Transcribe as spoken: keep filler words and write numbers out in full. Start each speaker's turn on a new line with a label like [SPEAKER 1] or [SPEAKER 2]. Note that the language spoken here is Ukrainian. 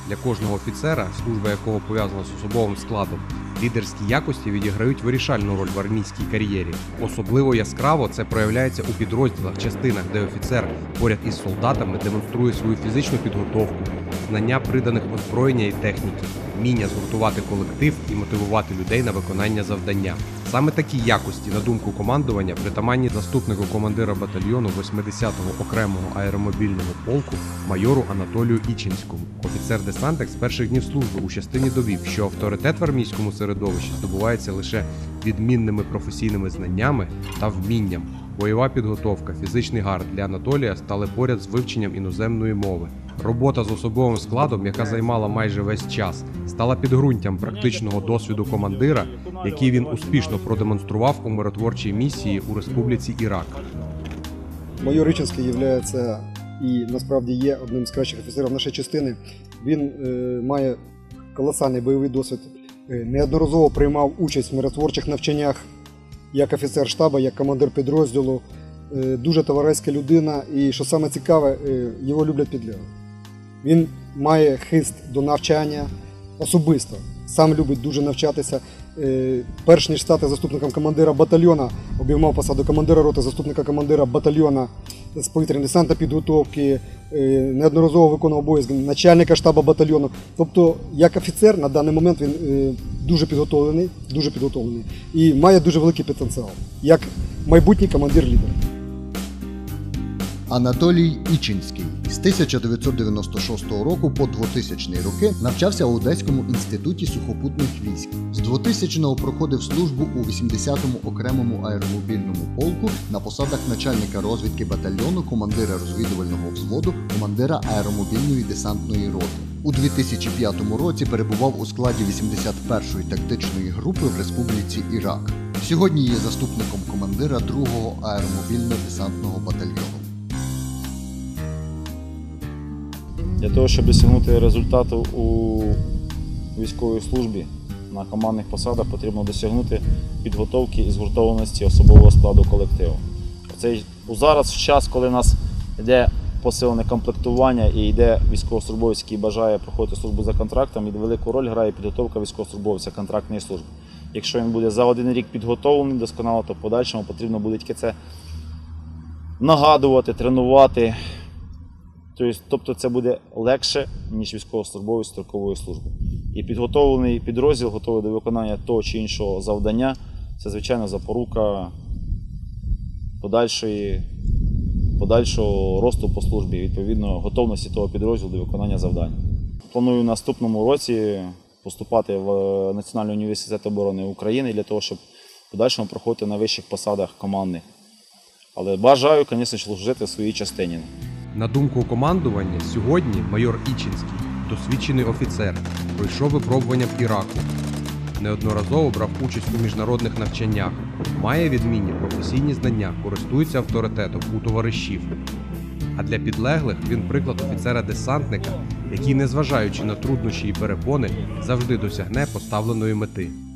[SPEAKER 1] Для кожного офіцера, служба якого пов'язана з особовим складом, лідерські якості відіграють вирішальну роль в армійській кар'єрі. Особливо яскраво це проявляється у підрозділах, частинах, де офіцер поряд із солдатами демонструє свою фізичну підготовку, знання приданих озброєння і техніки, вміння згуртувати колектив і мотивувати людей на виконання завдання. Саме такі якості, на думку командування, притаманні заступнику командира батальйону восьмидесятого окремого аеромобільного полку майору Анатолію Ічинському. Офіцер-десантник з перших днів служби у частині довів, що авторитет в армійському середовищі здобувається лише відмінними професійними знаннями та вмінням. Бойова підготовка, фізичний гард для Анатолія стали поряд з вивченням іноземної мови. Робота з особовим складом, яка займала майже весь час, стала підґрунтям практичного досвіду командира, який він успішно продемонстрував у миротворчій місії у Республіці Ірак.
[SPEAKER 2] Майор Ічинський є і насправді є одним з кращих офіцерів нашої частини. Він е, має колосальний бойовий досвід, е, неодноразово приймав участь в миротворчих навчаннях як офіцер штабу, як командир підрозділу. Е, дуже товариська людина і, що саме цікаве, е, його люблять підлеглі. Він має хист до навчання особисто, сам любить дуже навчатися. Е, перш ніж стати заступником командира батальйона, обіймав посаду командира роти, заступника командира батальйона з повітряно-десантної підготовки, е, неодноразово виконував обов'язки начальника штабу батальйону. Тобто, як офіцер, на даний момент він е, дуже підготовлений, дуже підготовлений і має дуже великий потенціал, як майбутній командир-лідер.
[SPEAKER 3] Анатолій Ічинський з тисяча дев'ятсот дев'яносто шостого року по двотисячні роки навчався у Одеському інституті сухопутних військ. З двотисячного проходив службу у вісімдесятому окремому аеромобільному полку на посадах начальника розвідки батальйону, командира розвідувального взводу, командира аеромобільної десантної роти. У дві тисячі п'ятому році перебував у складі вісімдесят першої тактичної групи в Республіці Ірак. Сьогодні є заступником командира другого аеромобільно-десантного батальйону.
[SPEAKER 4] Для того, щоб досягнути результату у військовій службі на командних посадах, потрібно досягнути підготовки і згуртованості особового складу колективу. Оцей, зараз, в час, коли в нас йде посилене комплектування і йде військовослужбовець, який бажає проходити службу за контрактом, і велику роль грає підготовка військовослужбовця контрактної служби. Якщо він буде за один рік підготовлений досконало, то в подальшому потрібно буде тільки це нагадувати, тренувати. Тобто це буде легше, ніж військовослужбовець строкової служби. І підготовлений підрозділ, готовий до виконання того чи іншого завдання, це, звичайно, запорука подальшої, подальшого росту по службі, відповідно, готовності того підрозділу до виконання завдань. Планую в наступному році поступати в Національний університет оборони України для того, щоб в подальшому проходити на вищих посадах командних. Але бажаю, звісно, служити в своїй частині.
[SPEAKER 1] На думку командування, сьогодні майор Ічинський – досвідчений офіцер, пройшов випробування в Іраку, неодноразово брав участь у міжнародних навчаннях, має відмінні професійні знання, користується авторитетом у товаришів. А для підлеглих він приклад офіцера-десантника, який, незважаючи на труднощі і перепони, завжди досягне поставленої мети.